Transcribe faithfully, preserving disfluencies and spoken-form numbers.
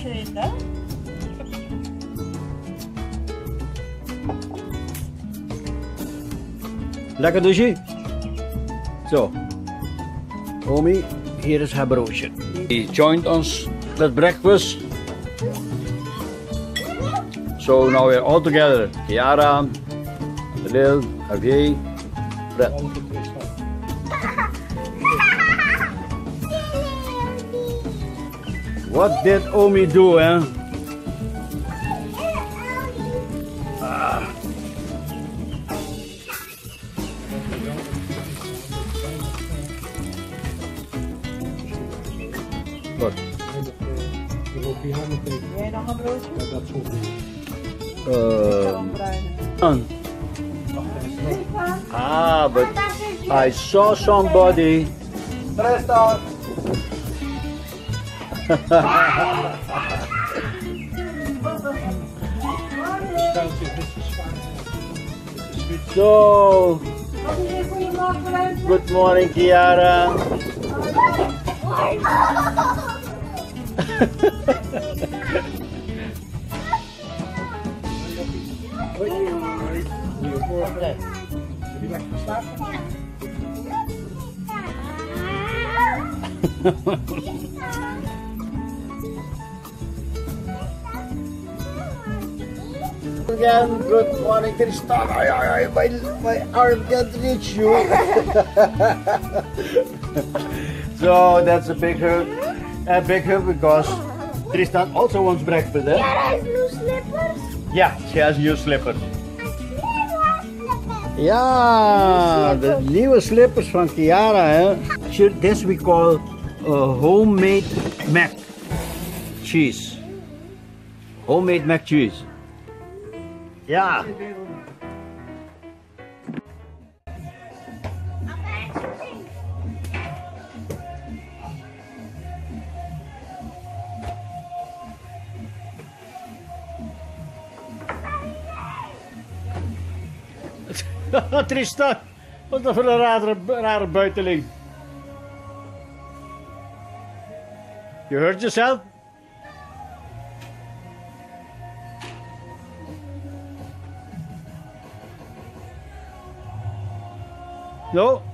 schön, ne? Lekker douchen? Zo. Omi, hier is haar broodje. He joined us with breakfast. So now we're all together. Kiara, Lil, Javier, Fred. What did Omi do, eh? Ah. Wat? Jij nog een broodje? Uh, ah, but I saw somebody. So, good morning, Kiara. Again, good morning, Tristan. Ay, ay, ay, my, my arm can't reach you. So that's a big hug, a big hug because Tristan also wants breakfast. Eh? Kiara has new slippers. Yeah, she has new slippers. Ja, de nieuwe slippers van Kiara, hè. This we call uh, homemade mac cheese. Homemade mac cheese. Ja. Tristan, wat is dat voor een rare, rare buiteling? You hurt yourself? No?